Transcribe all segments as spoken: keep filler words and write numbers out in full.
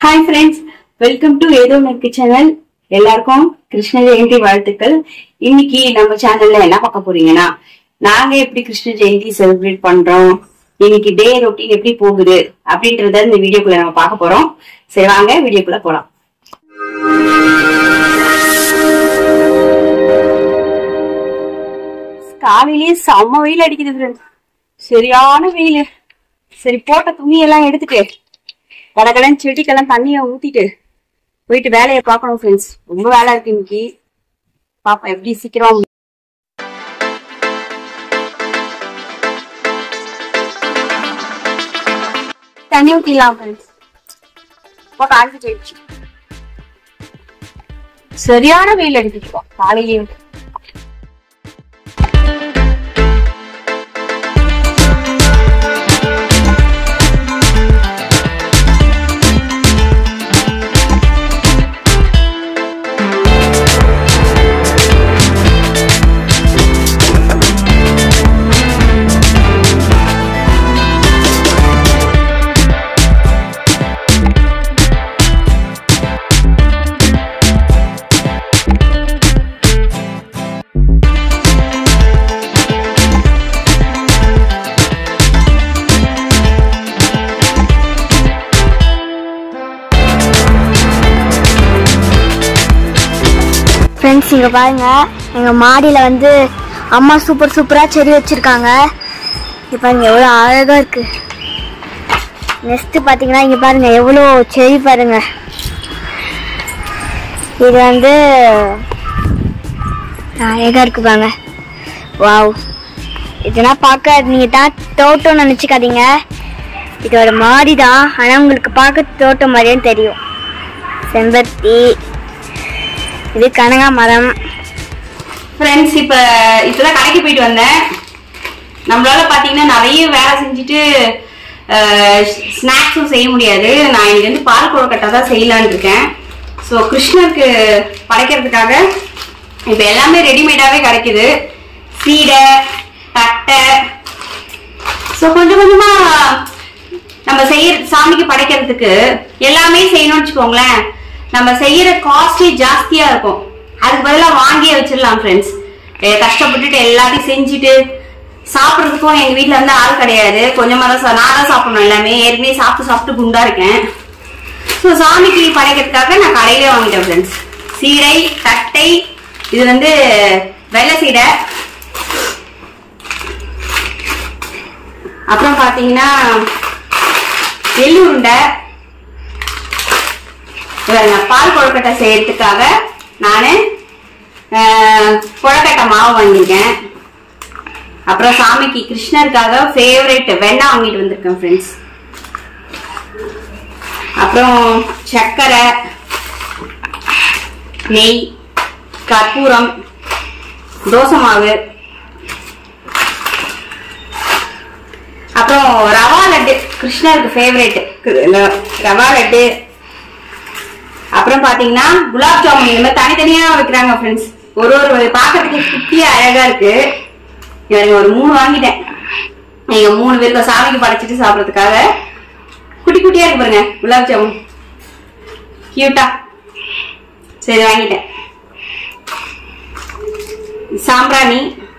Hi friends, welcome to ஏதோ நெக்கு channel. எல்லாருக்கும் கிருஷ்ண ஜெயந்தி வாழ்த்துக்கள். இன்னைக்கு நம்ம சேனல்ல என்ன பார்க்க போறீங்கன்னா, நாங்க எப்படி கிருஷ்ண ஜெயந்தி செலிப்ரேட் பண்றோம், இன்னைக்கு டே ரொட்டீன் எப்படி போகுது அப்படின்றத இந்த வீடியோக்குள்ள நம்ம பார்க்க போறோம். சரி வாங்க வீடியோக்குள்ள போலாம். காலையிலேயே செம்ம வெயில் அடிக்குது ஃப்ரெண்ட்ஸ், சரியான வெயில். சரி போட்ட துணி எல்லாம் எடுத்துட்டு கடகடன் செடிக்கெல்லாம் தண்ணிய ஊத்திட்டு போயிட்டு வேலையை பார்க்கணும் ஃப்ரெண்ட்ஸ். ரொம்ப வேலை இருக்கு இன்னைக்கு, பாப்பா எப்படி சீக்கிரம் தண்ணி ஊத்திடலாம் ஃப்ரெண்ட்ஸ். இப்போ காஞ்சி போயிடுச்சு, சரியான வெயில் அடிச்சுட்டு காலையிலேயே. ஃப்ரெண்ட்ஸ் இங்கே பாருங்க, எங்கள் மாடியில் வந்து அம்மா சூப்பர் சூப்பராக செடி வச்சுருக்காங்க. இங்கே பாருங்கள் எவ்வளோ அழகாக இருக்குது. நெக்ஸ்ட்டு பார்த்தீங்கன்னா இங்கே பாருங்கள் எவ்வளோ செடி பாருங்க. இது வந்து அழகாக இருக்குது பாருங்க. வாவ், இதெல்லாம் பார்க்க நீங்கள் தான் தோட்டம் நினச்சிக்காதீங்க, இது ஒரு மாடி தான், ஆனால் உங்களுக்கு பார்க்க தோட்டம் மாதிரியே தெரியும். செம்பருத்தி, இது கனகா மரம். ஃப்ரெண்ட்ஸ் இப்ப இப்பதான் கடைக்கு போயிட்டு வந்தேன். நம்மளால பாத்தீங்கன்னா நிறைய வேலை செஞ்சுட்டு ஸ்நாக்ஸும் செய்ய முடியாது. நான் இன்னைக்கு வந்து பால் கொழுக்கட்டை தான் செய்யலான்னு இருக்கேன். ஸோ கிருஷ்ணருக்கு படைக்கிறதுக்காக இப்ப எல்லாமே ரெடிமேடாவே கிடைக்குது. சீடை, தட்டை, ஸோ கொஞ்சம் கொஞ்சமா நம்ம செய்ய சாமிக்கு படைக்கிறதுக்கு எல்லாமே செய்யணும்னு வச்சுக்கோங்களேன், நம்ம செய்யற காஸ்டே ஜாஸ்தியா இருக்கும். அதுக்கு பதிலாக வாங்கியே வச்சிடலாம் ஃப்ரெண்ட்ஸ். கஷ்டப்பட்டுட்டு எல்லாத்தையும் செஞ்சுட்டு சாப்பிட்றதுக்கும் எங்க வீட்டுல வந்து ஆள் கிடையாது. கொஞ்சமா தான் நான் தான் சாப்பிடணும் எல்லாமே. ஏற்கனவே சாப்பிட்டு சாப்பிட்டு குண்டா இருக்கேன். ஸோ சாமிக்கு படைக்கிறதுக்காக நான் கடையிலே வாங்கிட்டேன் ஃப்ரெண்ட்ஸ். சீடை, தட்டை, இது வந்து வெள்ளை சீடை. அப்புறம் பாத்தீங்கன்னா எள்ளு உருண்டை. பால் கொழுக்கட்டை செய்யறதுக்காக நானு கொழுக்கட்டை மாவு வாங்கியிருக்கேன். அப்புறம் சாமிக்கு கிருஷ்ணருக்காக ஃபேவரட் வெண்ணெய் வாங்கிட்டு வந்திருக்கேன் ஃப்ரெண்ட்ஸ். அப்புறம் சர்க்கரை, நெய், கற்பூரம், தோசை மாவு, அப்புறம் ரவா லட்டு, கிருஷ்ணருக்கு ஃபேவரட் ரவா லட்டு. அப்புறம் பாத்தீங்கன்னா குலாப் ஜாமுன். இந்த மாதிரி தனித்தனியா வைக்கிறாங்க ஃப்ரெண்ட்ஸ். ஒரு ஒரு பாக்கிறதுக்கு குட்டியா அழகா இருக்கு. ஒரு மூணு வாங்கிட்டேன். நீங்க மூணு பேருக்கு சாமிக்கு படைச்சிட்டு சாப்பிடறதுக்காக குட்டி குட்டியா இருக்கு பாருங்க குலாப் ஜாமுன், கியூட்டா. சரி வாங்கிட்டேன். சாம்பிராணி.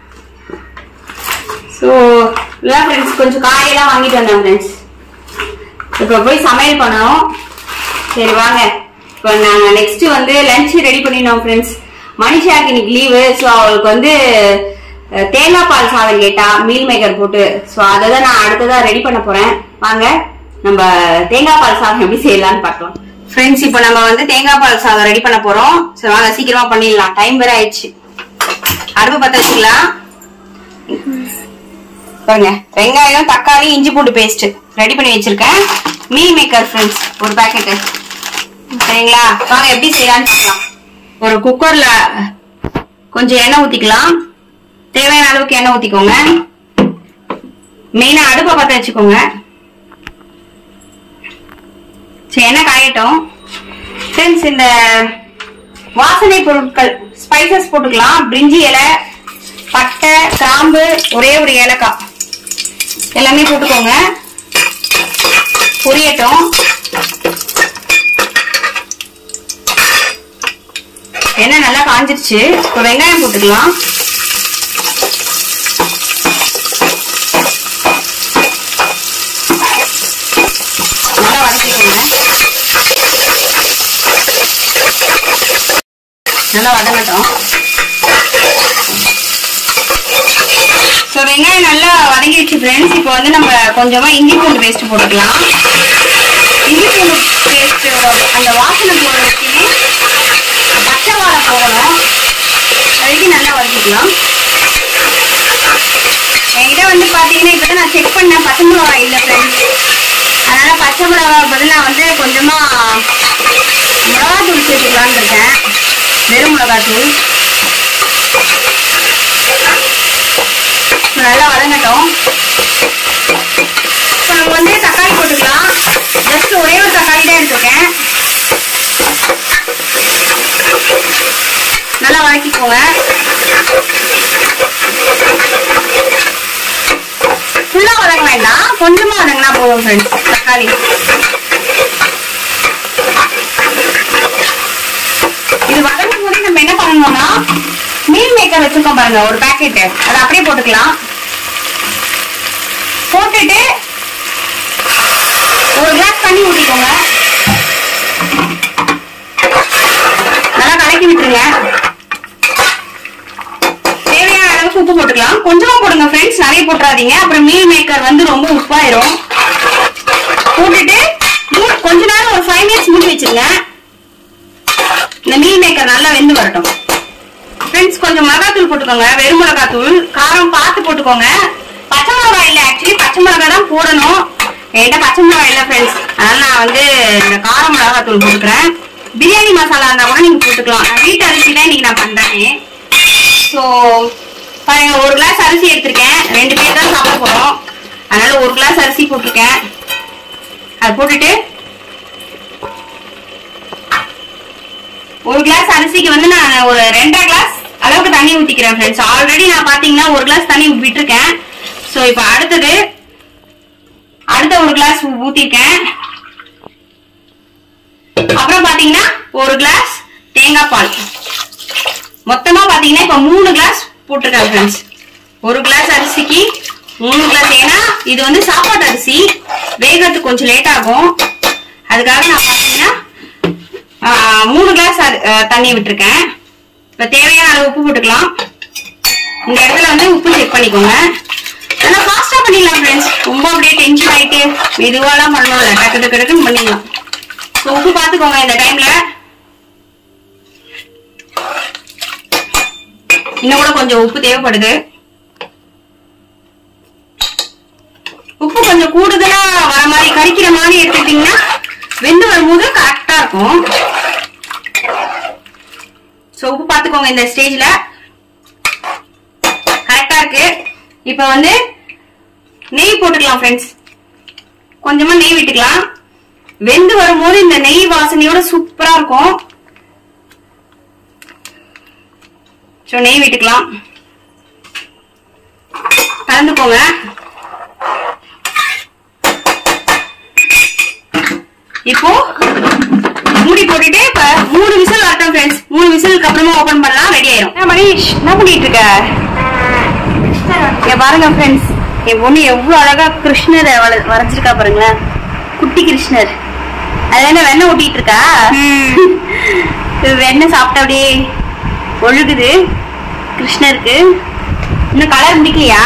ஸோ ஃப்ரெண்ட்ஸ் கொஞ்சம் காயெல்லாம் வாங்கிட்டு வந்தேன் ஃப்ரெண்ட்ஸ். இப்போ போய் சமையல் பண்ணணும். சரி வாங்க, இப்போ நாங்க நெக்ஸ்ட் வந்து லஞ்ச் ரெடி பண்ணினோம் ஃப்ரெண்ட்ஸ். மனிஷாக்கு இன்னைக்கு லீவு. ஸோ அவளுக்கு வந்து தேங்காய் பால் சாதம் கேட்டா மீல் மேக்கர் போட்டு. ஸோ அதை தான் நான் அடுத்ததா ரெடி பண்ண போறேன். வாங்க நம்ம தேங்காய் பால் சாதம் எப்படி செய்யலாம்னு பார்க்கலாம் ஃப்ரெண்ட்ஸ். இப்போ நம்ம வந்து தேங்காய் பால் சாதம் ரெடி பண்ண போறோம். ஸோ வாங்க சீக்கிரமா பண்ணிடலாம், டைம் வேற ஆயிடுச்சு. அடுப்பு பத்த வச்சுக்கலாம். பாருங்க வெங்காயம், தக்காளி, இஞ்சி பூண்டு பேஸ்ட் ரெடி பண்ணி வச்சிருக்கேன். மீல் மேக்கர் ஃப்ரெண்ட்ஸ் ஒரு பேக்கெட். சரிங்களா, வாங்க எப்படி செய்யலாம்னு பார்க்கலாம். ஒரு குக்கர்ல கொஞ்சம் எண்ணெய் ஊத்திக்கலாம். தேவையான அளவுக்கு எண்ணெய் ஊத்திக்கோங்க. மெயினா அடுப்பை பத்த வச்சுக்கோங்க. சரி எண்ணெய் காயட்டும் ஃப்ரெண்ட்ஸ். இந்த வாசனை பொருட்கள் ஸ்பைசஸ் போட்டுக்கலாம். பிரிஞ்சி இலை, பட்டை, கிராம்பு, ஒரே ஒரு ஏலக்காய் எல்லாமே போட்டுக்கோங்க. பொரியட்டும். எண்ணெய் நல்லா காஞ்சிருச்சு. இப்போ வெங்காயம் போட்டுக்கலாம். நல்லா வதக்கிக்கோங்க. நல்லா வதங்கட்டும். ஸோ வெங்காயம் நல்லா வதங்கிடுச்சு ஃப்ரெண்ட்ஸ். இப்போ வந்து நம்ம கொஞ்சமா இஞ்சி பூண்டு பேஸ்ட் போட்டுக்கலாம். இஞ்சி பூண்டு பேஸ்ட் அந்த வாசனை போட வச்சுன்னு பச்சை வாழை போகணும். அதுக்கு நல்லா வதக்கிக்கலாம். என்கிட்ட வந்து பாத்தீங்கன்னா இப்பதான் நான் செக் பண்ணேன், பச்சை மிளகாய் இல்லை ஃப்ரெண்ட்ஸ். அதனால பச்சை மிளகாய் பதில் நான் வந்து கொஞ்சமா மிளகாத்தூள் சேர்த்துக்கலான்னு இருக்கேன். வெறும் மிளகாத்தூள். நல்லா வதங்கட்டும். இப்போ நம்ம வந்து தக்காளி போட்டுக்கலாம். ஜஸ்ட் ஒரே ஒரு தக்காளி தான் எடுத்துருக்கேன். நல்லா வதக்கிக்கோங்க. ஃபுல்லா வதங்க வேண்டாம், கொஞ்சமா வதங்கினா போதும் ஃப்ரெண்ட்ஸ். தக்காளி இது வதங்கும் போது நம்ம என்ன பண்ணணும்னா மீல் மேக்கர் வச்சிருக்கோம் பாருங்க, ஒரு பேக்கெட், அதை அப்படியே போட்டுக்கலாம். போட்டுட்டு ஒரு கிளாஸ் தண்ணி ஊற்றிக்கோங்க. நல்லா கலக்கி விட்டுருங்க. தேவையான அளவுக்கு உப்பு போட்டுக்கலாம். கொஞ்சமா போடுங்க ஃப்ரெண்ட்ஸ், நிறைய போட்டுறாதீங்க, அப்புறம் மீல் மேக்கர் வந்து ரொம்ப உப்பாயிரும். போட்டுட்டு கொஞ்ச நேரம் ஒரு ஃபைவ் மினிட்ஸ் மூடி வச்சிருங்க. இந்த மீல் மேக்கர் நல்லா வெந்து வரட்டும். ஃப்ரெண்ட்ஸ் கொஞ்சம் மிளகாத்தூள் போட்டுக்கோங்க, வெறும் மிளகாத்தூள். காரம் பார்த்து போட்டுக்கோங்க. பச்சை மிளகாய் இல்லை, ஆக்சுவலி பச்சை மிளகாய் தான் போடணும். என்கிட்ட பச்சை மிளகாய் இல்லை ஃப்ரெண்ட்ஸ், அதனால நான் வந்து இந்த காரம் மிளகாத்தூள் போட்டுக்கிறேன். பிரியாணி மசாலா இருந்தா கூட நீங்க போட்டுக்கலாம். நான் வீட்டு அரிசி தான் இன்னைக்கு நான் பண்றேன். ஸோ பாருங்க, ஒரு கிளாஸ் அரிசி எடுத்திருக்கேன். ரெண்டு பேர் தான் சாப்பிட போறோம், அதனால ஒரு கிளாஸ் அரிசி போட்டிருக்கேன். அது போட்டுட்டு ஒரு கிளாஸ் அரிசிக்கு வந்து நான் ஒரு ரெண்டரை கிளாஸ் அளவுக்கு தண்ணி ஊத்திக்கிறேன் ஃப்ரெண்ட்ஸ். ஆல்ரெடி நான் பாத்தீங்கன்னா ஒரு கிளாஸ் தண்ணி விட்டுருக்கேன். ஸோ இப்போ அடுத்தது அடுத்த ஒரு கிளாஸ் ஊத்திருக்கேன். அப்புறம் பாத்தீங்கன்னா ஒரு கிளாஸ் தேங்காய் பால். மொத்தமா பாத்தீங்கன்னா இப்ப மூணு கிளாஸ் போட்டிருக்கேன் ஃப்ரெண்ட்ஸ். ஒரு கிளாஸ் அரிசிக்கு மூணு கிளாஸ். ஏன்னா இது வந்து சாப்பாட்டு அரிசி, வேகத்துக்கு கொஞ்சம் லேட் ஆகும். அதுக்காக நான் பாத்தீங்கன்னா மூணு கிளாஸ் தண்ணி விட்டுருக்கேன். இப்ப தேவையான அளவு உப்பு போட்டுக்கலாம். இந்த இடத்துல வந்து உப்பு செக் பண்ணிக்கோங்க. நல்லா ஃபாஸ்டா பண்ணிடலாம் ஃப்ரெண்ட்ஸ். ரொம்ப அப்படியே டென்ஷன் ஆயிட்டு மெதுவாலாம் பண்ணணும் இல்லை, டக்கு டக்கு டக்குன்னு பண்ணிடலாம். ஸோ உப்பு பார்த்துக்கோங்க. இந்த டைம்ல இன்னும் கூட கொஞ்சம் உப்பு தேவைப்படுது. உப்பு கொஞ்சம் கூடுதலா வர மாதிரி கறிக்கிற மாதிரி எடுத்துக்கிட்டீங்கன்னா வெந்து வரும்போது கரெக்டா இருக்கும். சோ உப்பு பார்த்துக்கோங்க. இந்த ஸ்டேஜ்ல கரெக்டா இருக்கு. இப்ப வந்து நெய் போட்டுக்கலாம் ஃப்ரெண்ட்ஸ். கொஞ்சமா நெய் விட்டுக்கலாம். வெந்து வரும்போது இந்த நெய் வாசனையோட சூப்பரா இருக்கும். சோ நெய் விட்டுக்கலாம். கலந்துக்கோங்க. இப்போ மூடி போட்டுட்டு இப்ப மூணு விசில் வரட்டும் ஃப்ரெண்ட்ஸ். மூணு விசிலுக்கு அப்புறமா ஓபன் பண்ணலாம். ரெடி ஆயிரும். மணிஷ் என்ன பண்ணிட்டு இருக்க? இங்க பாருங்க ஃப்ரெண்ட்ஸ், என் பொண்ணு எவ்வளவு அழகா கிருஷ்ணரை வரைஞ்சிருக்கா பாருங்களேன். குட்டி கிருஷ்ணர். அது என்ன வெண்ணெய் ஊட்டிட்டு இருக்கா? வெண்ணெய் சாப்பிட்ட அப்படியே ஒழுகுது கிருஷ்ணருக்கு. இன்னும் கலர் முடிக்கலையா?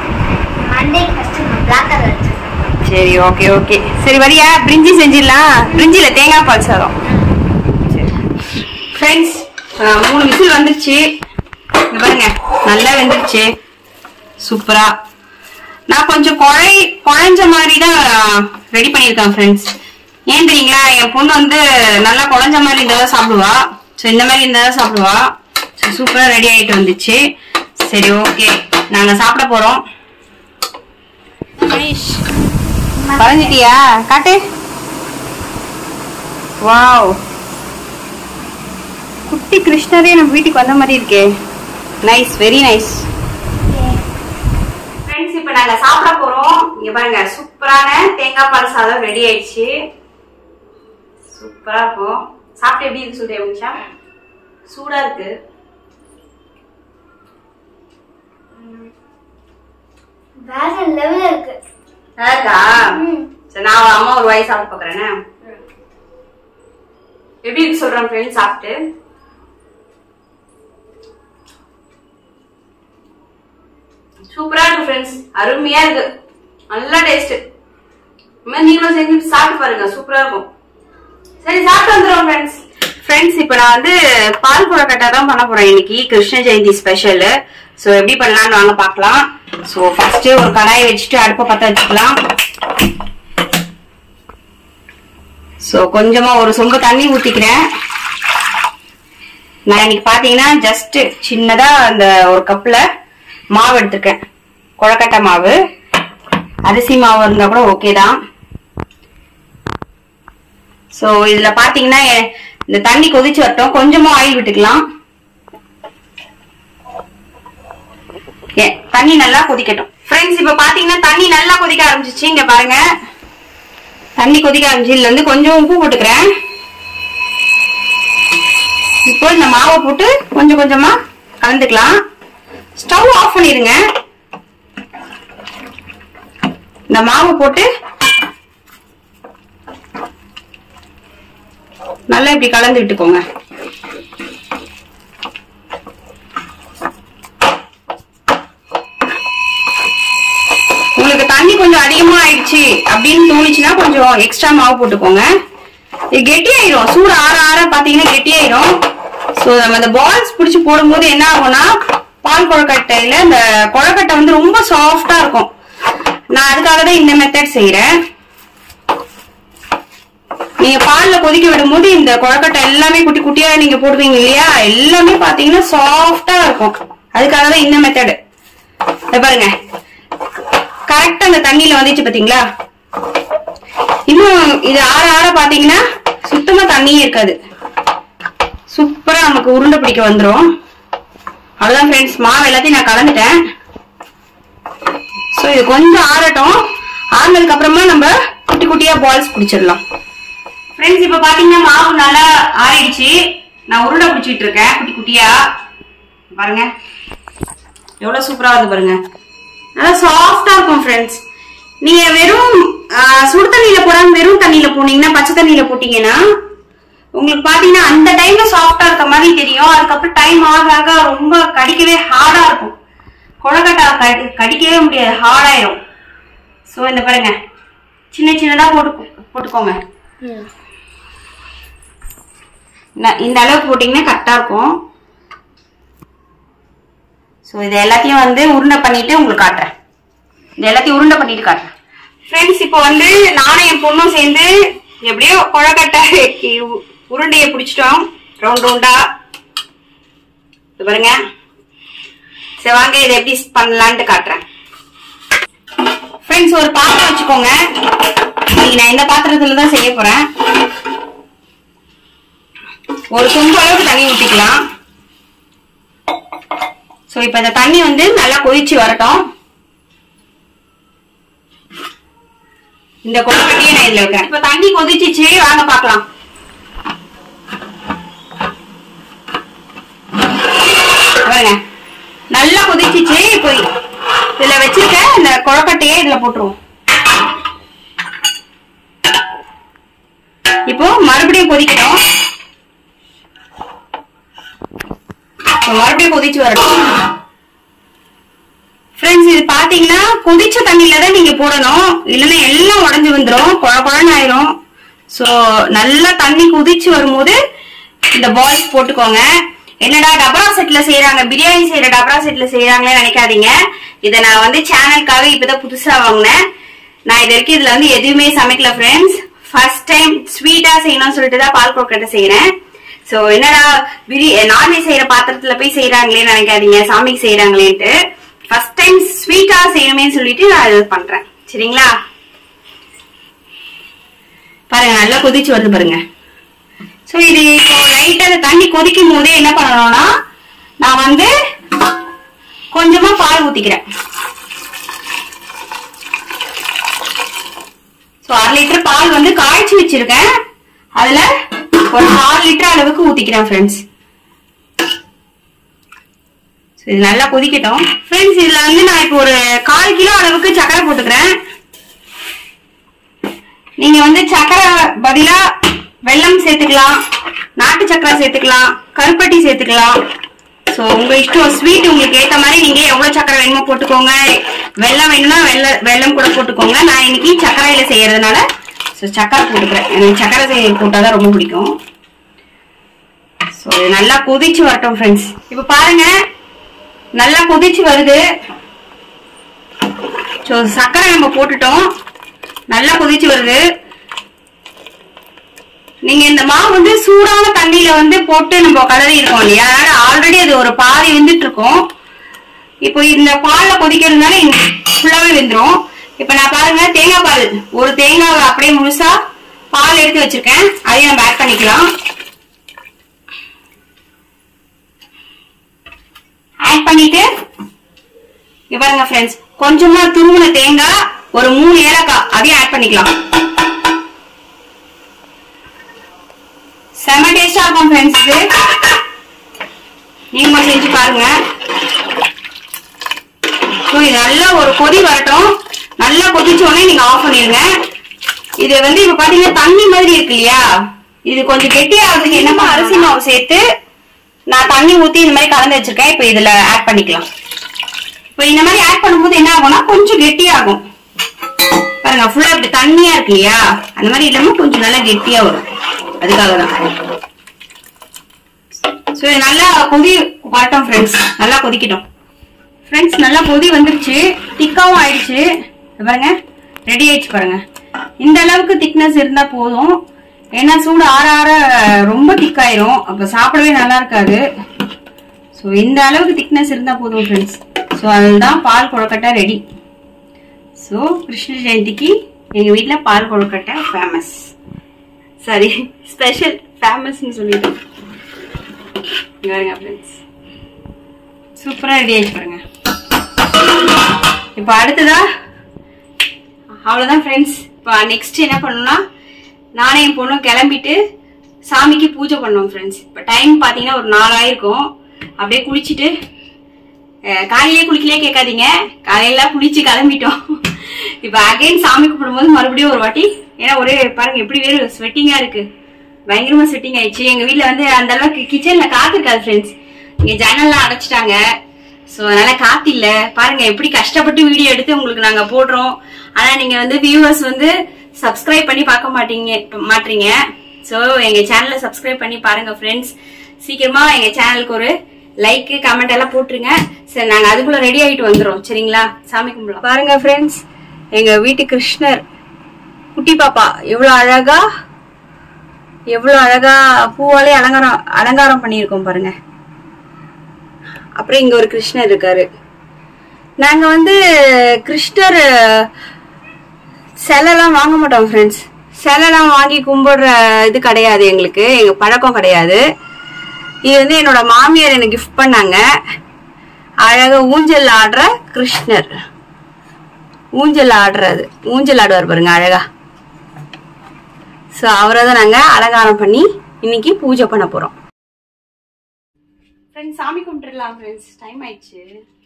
சரி, ஓகே ஓகே. சரி வரியா? பிரிஞ்சி செஞ்சிடலாம். பிரிஞ்சில தேங்காய் பால் சாதம். ஃப்ரெண்ட்ஸ் மூணு விசில் வந்துருச்சு. பாருங்க நல்லா வெந்துருச்சு சூப்பரா. நான் கொஞ்சம் குழை குழைஞ்ச மாதிரி தான் ரெடி பண்ணியிருக்கேன் ஃப்ரெண்ட்ஸ். ஏன் தெரியுங்களா, என் பொண்ணு வந்து நல்லா குழஞ்ச மாதிரி இருந்தாதான் சாப்பிடுவா. ஸோ இந்த மாதிரி இருந்தாதான் சாப்பிடுவா. ஸோ சூப்பரா ரெடி ஆயிட்டு வந்துச்சு. சரி ஓகே, நாங்க சாப்பிட போறோம். பறஞ்சிட்டியா? காட்டு. வாவ், குட்டி கிருஷ்ணரே நம்ம வீட்டுக்கு வந்த மாதிரி இருக்கே. Nice, very nice. ஃப்ரெண்ட்ஸ் இப்போ நாங்க சாப்பிட போறோம். இங்க பாருங்க, சூப்பரான தேங்காய் பால் சாதம் ரெடி ஆயிடுச்சு. சூப்பரா இருக்கும். சாப்பிட்டு எப்படி இருக்கு சொல்லிட்டு நிமிஷம். சூடா இருக்கு. வேற லெவல்ல இருக்கு. இருக்கா? சரி, நான் அம்மா ஒரு வாய் சாப்பிட்டு பாக்குறேன். எப்படி இருக்கு சொல்றேன் ஃப்ரெண்ட்ஸ் சாப்பிட்டு. சூப்பரா இருக்கு ஃப்ரெண்ட்ஸ், அருமையா இருக்கு, நல்லா டேஸ்ட். நீங்களும் செஞ்சு சாப்பிட்டு பாருங்க, சூப்பரா இருக்கும். சரி, சாப்பிட்டு வந்துடும் ஃப்ரெண்ட்ஸ். ஃப்ரெண்ட்ஸ், இப்போ நான் வந்து பால் கொழுக்கட்டை தான் பண்ண போறேன் இன்னைக்கு, கிருஷ்ண ஜெயந்தி ஸ்பெஷல். ஸோ எப்படி பண்ணலாம்னு வாங்க பார்க்கலாம். ஸோ ஃபர்ஸ்ட் ஒரு கடாயை வச்சுட்டு அடுப்பை பற்ற வச்சுக்கலாம். ஸோ கொஞ்சமா ஒரு சொம்பு தண்ணி ஊத்திக்கிறேன். நான் இன்னைக்கு பாத்தீங்கன்னா ஜஸ்ட் சின்னதா அந்த ஒரு கப்ல மாவு எடுத்துருக்கேன், கொழுக்கட்டை மாவு. அரிசி மாவு இருந்தா கூட ஓகே தான். சோ இதுல பாத்தீங்கன்னா இந்த தண்ணி கொதிச்சு வரட்டும், கொஞ்சமா ஆயில் விட்டுக்கலாம். தண்ணி நல்லா கொதிக்கட்டும் ஃப்ரெண்ட்ஸ். இப்ப பாத்தீங்கன்னா தண்ணி நல்லா கொதிக்க ஆரம்பிச்சிச்சு. இங்க பாருங்க, தண்ணி கொதிக்க ஆரம்பிச்சு. இதுல வந்து கொஞ்சம் உப்பு போட்டுக்கிறேன். இப்போ இந்த மாவை போட்டு கொஞ்சம் கொஞ்சமா கலந்துக்கலாம். ஸ்டவ் ஆஃப் பண்ணிருங்க. இந்த மாவை போட்டு நல்லா இப்படி கலந்து விட்டுக்கோங்க. உங்களுக்கு தண்ணி கொஞ்சம் அதிகமா ஆயிடுச்சு அப்படின்னு தோணுச்சுன்னா கொஞ்சம் எக்ஸ்ட்ரா மாவு போட்டுக்கோங்க. இது கெட்டியாயிரும், சூடு ஆற ஆற பாத்தீங்கன்னா கெட்டியாயிரும். சோ நம்ம இந்த பால்ஸ் பிடிச்சு போடும்போது என்ன ஆகும்னா, பால் கொழுக்கட்டையில இந்த கொழுக்கட்டை வந்து ரொம்ப சாஃப்டா இருக்கும். நான் அதுக்காக தான் இந்த மெத்தட் செய்யறேன். நீங்க பால்ல கொதிக்க விடும் போது இந்த கொழுக்கட்டை எல்லாமே குட்டி குட்டியா நீங்க போடுவீங்க இல்லையா, எல்லாமே பாத்தீங்கன்னா சாஃப்டா இருக்கும். அதுக்காக தான் இந்த மெத்தட். பாருங்க, கரெக்டா அந்த தண்ணியில வந்துச்சு பாத்தீங்களா. இன்னும் இது ஆற ஆற பாத்தீங்கன்னா சுத்தமா தண்ணியே இருக்காது. சூப்பரா நமக்கு உருண்டை பிடிக்க வந்துடும். அவ்வளவுதான் ஃப்ரெண்ட்ஸ், மாவு எல்லாத்தையும் நான் கலந்துட்டேன். சோ இது கொஞ்சம் ஆறட்டும். ஆறுனதுக்கு அப்புறமா நம்ம குட்டி குட்டியா பால்ஸ் பிடிச்சிடலாம். ஃப்ரெண்ட்ஸ், இப்ப பாத்தீங்கன்னா மாவு நல்லா ஆறிடுச்சு. நான் உருண்டை பிடிச்சிட்டு இருக்கேன் குட்டி குட்டியா. பாருங்க எவ்வளவு சூப்பரா வந்து பாருங்க, நல்லா சாஃப்டா இருக்கும் ஃப்ரெண்ட்ஸ். நீங்க வெறும் சுடு தண்ணியில போடாம வெறும் தண்ணியில போனீங்கன்னா, பச்சை தண்ணியில போட்டீங்கன்னா உங்களுக்கு பாத்தீங்கன்னா அந்த டைம்ல சாஃப்டா இருக்க மாதிரி தெரியும். அதுக்கப்புறம் டைம் ஆக ஆக ரொம்ப கடிக்கவே ஹார்டா இருக்கும். கொழுக்கட்டை கடிக்கவே முடியாது, ஹார்டாயிரும். சோ இந்த பாருங்க, சின்ன சின்னதா போட்டு போட்டுக்கோங்க. இந்த அளவுக்கு போட்டீங்கன்னா கரெக்டா இருக்கும். சோ இது எல்லாத்தையும் வந்து உருண்டை பண்ணிட்டு உங்களுக்கு காட்டுறேன். இது எல்லாத்தையும் உருண்டை பண்ணிட்டு காட்டுறேன் ஃப்ரெண்ட்ஸ். இப்போ வந்து நானும் என் பொண்ணும் சேர்ந்து எப்படியோ கொழுக்கட்டை உருண்டையை பிடிச்சிட்டோம் ரவுண்ட் ரவுண்டா. பாருங்க, சரி வாங்க இதை எப்படி பண்ணலான்ட்டு காட்டுறேன் ஃப்ரெண்ட்ஸ். ஒரு பாத்திரம் வச்சுக்கோங்க. இன்னைக்கு நான் இந்த பாத்திரத்துல தான் செய்ய போறேன். ஒரு சொம்பு அளவுக்கு தண்ணி ஊத்திக்கலாம். சோ இப்ப இந்த தண்ணி வந்து நல்லா கொதிச்சு வரட்டும். இந்த கொழுக்கட்டையே நான் இதுல வைக்கிறேன். இப்ப தண்ணி கொதிச்சிச்சு, வாங்க பாக்கலாம். பாருங்க நல்லா கொதிச்சிச்சு. இப்போ இதுல வச்சிருக்க இந்த கொழுக்கட்டையே இதுல போட்டுருவோம். இப்போ மறுபடியும் கொதிக்கணும். மறுபடியும் கொதிச்சு வரட்டும் ஃப்ரெண்ட்ஸ். இது பாத்தீங்கன்னா கொதிச்ச தண்ணியில தான் நீங்க போடணும், இல்லைன்னா எல்லாம் உடஞ்சு வந்துடும், குழ குழன்னு ஆயிரும். சோ நல்லா தண்ணி கொதிச்சு வரும்போது இந்த பால்ஸ் போட்டுக்கோங்க. என்னடா டபரா செட்ல செய்யறாங்க, பிரியாணி செய்யற டபரா செட்ல செய்யறாங்களே நினைக்காதீங்க. இதை நான் வந்து சேனலுக்காக இப்பதான் புதுசா வாங்கினேன். நான் இது வரைக்கும் இதுல வந்து எதுவுமே சமைக்கல ஃப்ரெண்ட்ஸ். ஃபர்ஸ்ட் டைம் ஸ்வீட்டா செய்யணும்னு சொல்லிட்டு தான் பால் கொழுக்கட்டை செய்யறேன். சோ என்னடா பிரி நான்வெஜ் செய்யற பாத்திரத்துல போய் செய்யறாங்களே நினைக்காதீங்க, சாமிக்கு செய்யறாங்களேன்ட்டு. ஃபர்ஸ்ட் டைம் ஸ்வீட்டா செய்யணுமே சொல்லிட்டு நான் இது பண்றேன். சரிங்களா? பாருங்க நல்லா கொதிச்சு வருது பாருங்க. சோ இது இப்போ லைட்டா தண்ணி கொதிக்கும் போதே என்ன பண்ணணும்னா, நான் வந்து கொஞ்சமா பால் ஊத்திக்கிறேன். சோ அரை லிட்டர் பால் வந்து காய்ச்சி வச்சிருக்கேன். அதுல ஒரு நாலு லிட்டர் அளவுக்கு ஊத்திக்கிறேன் ஃப்ரெண்ட்ஸ். இது நல்லா கொதிக்கட்டும் ஃப்ரெண்ட்ஸ். இதுல வந்து நான் இப்போ ஒரு கால் கிலோ அளவுக்கு சக்கரை போட்டுக்கிறேன். நீங்க வந்து சக்கரை பதிலா வெல்லம் சேர்த்துக்கலாம், நாட்டு சக்கரை சேர்த்துக்கலாம், கருப்பட்டி சேர்த்துக்கலாம். ஸோ உங்க இஷ்டம், ஸ்வீட் உங்களுக்கு ஏற்ற மாதிரி நீங்க எவ்வளவு சக்கரை வேணுமோ போட்டுக்கோங்க. வெல்லம் வேணும்னா வெள்ள வெல்லம் கூட போட்டுக்கோங்க. நான் இன்னைக்கு சக்கரையில செய்யறதுனால ஸோ சக்கரை போட்டுக்கிறேன். எனக்கு சக்கரை செய்ய போட்டாதான் ரொம்ப பிடிக்கும். ஸோ நல்லா கொதிச்சு வரட்டும் ஃப்ரெண்ட்ஸ். இப்போ பாருங்க நல்லா கொதிச்சு வருது. ஸோ சக்கரை நம்ம போட்டுட்டோம், நல்லா கொதிச்சு வருது. நீங்க இந்த மாவு வந்து சூடான தண்ணியில வந்து போட்டு நம்ம கலரி இருக்கோம் இல்லையா, அதனால ஆல்ரெடி அது ஒரு பாதி வெந்துட்டு இருக்கும். இப்போ இந்த பால்ல கொதிக்கிறதுனால ஃபுல்லாவே வெந்துடும். இப்ப நான் பாருங்க தேங்காய் பால், ஒரு தேங்காய் அப்படியே முழுசா பால் எடுத்து வச்சிருக்கேன், அதையும் நம்ம ஆட் பண்ணிக்கலாம். ஆட் பண்ணிட்டு இங்க பாருங்க ஃப்ரெண்ட்ஸ், கொஞ்சமா துருவின தேங்காய், ஒரு மூணு ஏலக்காய் அதையும் ஆட் பண்ணிக்கலாம். செம டேஸ்டா இருக்கும் ஃப்ரெண்ட்ஸ். இது நீங்க செஞ்சு பாருங்க. இது நல்லா ஒரு கொதி வரட்டும். நல்லா கொதிச்ச உடனே நீங்க ஆஃப் பண்ணிருங்க. இது வந்து இப்ப பாத்தீங்கன்னா தண்ணி மாதிரி இருக்கு இல்லையா, இது கொஞ்சம் கெட்டியாகிறதுக்கு என்னமா அரிசி மாவு சேர்த்து நான் தண்ணி ஊத்தி இந்த மாதிரி கலந்து வச்சிருக்கேன். இப்ப இதுல ஆட் பண்ணிக்கலாம். இப்ப இந்த மாதிரி ஆட் பண்ணும்போது என்ன ஆகும்னா கொஞ்சம் கெட்டியாகும். பாருங்க ஃபுல்லா இப்படி தண்ணியா இருக்கு இல்லையா, அந்த மாதிரி இல்லாம கொஞ்சம் நல்லா கெட்டியா வரும். அதுக்காக தான். சோ நல்லா கொதி வரட்டும் ஃப்ரெண்ட்ஸ், நல்லா கொதிக்கட்டும் ஃப்ரெண்ட்ஸ். நல்லா கொதி வந்துருச்சு, திக்காவும் ஆயிடுச்சு. பாருங்க ரெடி ஆயிடுச்சு பாருங்க. இந்த அளவுக்கு திக்னஸ் இருந்தா போதும். ஏன்னா சூடு ஆற ஆற ரொம்ப திக்காயிரும், அப்ப சாப்பிடவே நல்லா இருக்காது. ஸோ இந்த அளவுக்கு திக்னஸ் இருந்தா போதும் ஃப்ரெண்ட்ஸ். ஸோ அதுதான் பால் கொழுக்கட்டை ரெடி. ஸோ கிருஷ்ண ஜெயந்திக்கு எங்க வீட்டுல பால் கொழுக்கட்டை ஃபேமஸ், சாரி ஸ்பெஷல், ஃபேமஸ்ன்னு சொல்லிட்டோம். சூப்பரா ரெடி ஆயிடுச்சு பாருங்க. இப்ப அடுத்ததா அவ்வளவுதான் ஃப்ரெண்ட்ஸ். இப்ப நெக்ஸ்ட் என்ன பண்ணணும்னா, நானே என் பொண்ணும் கிளம்பிட்டு சாமிக்கு பூஜை பண்ணோம் ஃப்ரெண்ட்ஸ். இப்ப டைம் பாத்தீங்கன்னா ஒரு நாலாயிருக்கும். அப்படியே குளிச்சுட்டு, காலையிலே குளிக்கலே கேட்காதீங்க, காலையில குளிச்சு கிளம்பிட்டோம். இப்ப அகைன் சாமி கும்பிடும்போது மறுபடியும் ஒரு வாட்டி, ஏன்னா ஒரே பாருங்க எப்படி வேறு ஸ்வெட்டிங்கா இருக்கு, பயங்கரமா ஸ்வெட்டிங் ஆயிடுச்சு. எங்க வீட்டுல வந்து அந்த அளவுக்கு கிச்சன்ல காத்து இருக்காது ஃப்ரெண்ட்ஸ், இங்க ஜன்னல்லாம் அடைச்சிட்டாங்க. சோ அதனால காத்து இல்ல. பாருங்க எப்படி கஷ்டப்பட்டு வீடியோ எடுத்து உங்களுக்கு நாங்க போடுறோம். ஆனா நீங்க வந்து வியூவர்ஸ் வந்து சப்ஸ்கிரைப் பண்ணி பார்க்க மாட்டீங்க மாட்டீங்க சோ எங்க சேனலை சப்ஸ்கிரைப் பண்ணி பாருங்க ஃப்ரெண்ட்ஸ். சீக்கிரமா எங்க சேனலுக்கு ஒரு லைக் கமெண்ட் எல்லாம் போட்டுருங்க. சரி நாங்க அதுக்குள்ள ரெடி ஆயிட்டு வந்துடும். சரிங்களா, சாமி கும்பிடலாம். பாருங்க ஃப்ரெண்ட்ஸ், எங்க வீட்டு கிருஷ்ணர் குட்டி பாப்பா எவ்வளவு அழகா எவ்வளவு அழகா பூவாலே அலங்காரம் அலங்காரம் பண்ணியிருக்கோம் பாருங்க. அப்புறம் இங்க ஒரு கிருஷ்ணர் இருக்காரு. நாங்க வந்து கிருஷ்ணர் சிலைலாம் வாங்க மாட்டோம் ஃப்ரெண்ட்ஸ். சிலைலாம் வாங்கி கும்பிடுற இது கிடையாது எங்களுக்கு, எங்க பழக்கம் கிடையாது. இது வந்து என்னோட மாமியார் எனக்கு கிஃப்ட் பண்ணாங்க. அழகா ஊஞ்சல் ஆடுற கிருஷ்ணர், ஊஞ்சல் ஆடுறது, ஊஞ்சல் ஆடுவார் பாருங்க அழகா. சோ அவரை தான் நாங்க அலங்காரம் பண்ணி இன்னைக்கு பூஜை பண்ண போறோம். ஃப்ரெண்ட்ஸ் சாமி கும்பிட்டுலாம் ஃப்ரெண்ட்ஸ், டைம் ஆயிடுச்சு.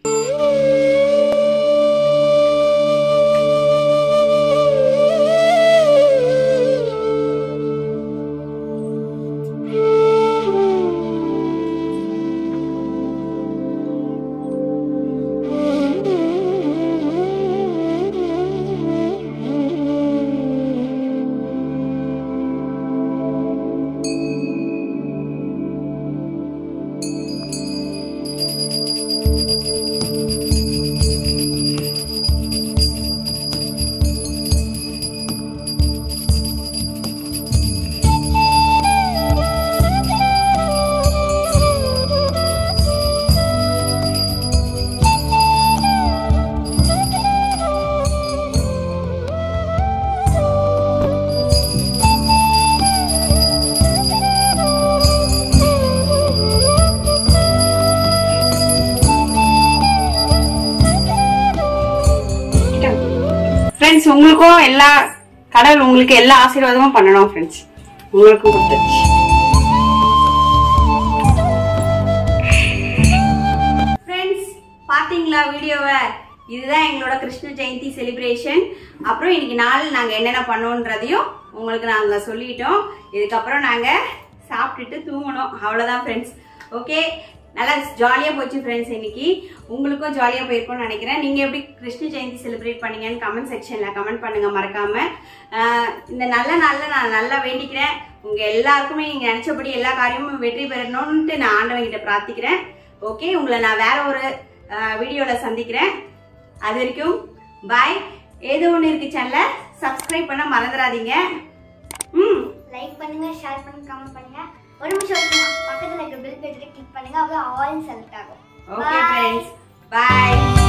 ஃப்ரெண்ட்ஸ் உங்களுக்கும் எல்லா கடவுள் உங்களுக்கு எல்லா ஆசீர்வாதமும் பண்ணணும் ஃப்ரெண்ட்ஸ். உங்களுக்கும் கொடுத்துச்சு. ஃப்ரெண்ட்ஸ் பாத்தீங்களா வீடியோவை? இதுதான் எங்களோட கிருஷ்ண ஜெயந்தி செலிப்ரேஷன். அப்புறம் இன்னைக்கு நாள் நாங்க என்னென்ன பண்ணோன்றதையும் உங்களுக்கு நாங்க சொல்லிட்டோம். இதுக்கப்புறம் நாங்க சாப்பிட்டுட்டு தூங்கணும், அவ்வளவுதான் ஃப்ரெண்ட்ஸ். ஓகே, நல்லா ஜாலியா போச்சு ஃப்ரெண்ட்ஸ். இன்னைக்கு உங்களுக்கும் ஜாலியா போயிருக்கும்னு நினைக்கிறேன். நீங்க எப்படி கிருஷ்ண ஜெயந்தி செலிப்ரேட் பண்ணீங்கன்னு கமெண்ட் செக்ஷன்ல கமெண்ட் பண்ணுங்க மறக்காம. இந்த நல்ல நாள்ல நான் நல்லா வேண்டிக்கிறேன், உங்க எல்லாருக்குமே நீங்க நினைச்சபடி எல்லா காரியமும் வெற்றி பெறணும்னு நான் ஆண்டவன் கிட்ட பிரார்த்திக்கிறேன். ஓகே, உங்களை நான் வேற ஒரு வீடியோல சந்திக்கிறேன். அது வரைக்கும் பாய். ஏதோ ஒன்று இருக்கு சேனலை சப்ஸ்கிரைப் பண்ண மறந்துடாதீங்க. ம் லைக் பண்ணுங்க, ஷேர் பண்ணுங்க, கமெண்ட் பண்ணுங்க. ஒரு நிமிஷம் பக்கத்துல இருக்க பெல் பட்டனை கிளிக் பண்ணுங்க, அப்போ ஆல் செலக்ட் ஆகும். ஓகே ஃப்ரெண்ட்ஸ், பாய்.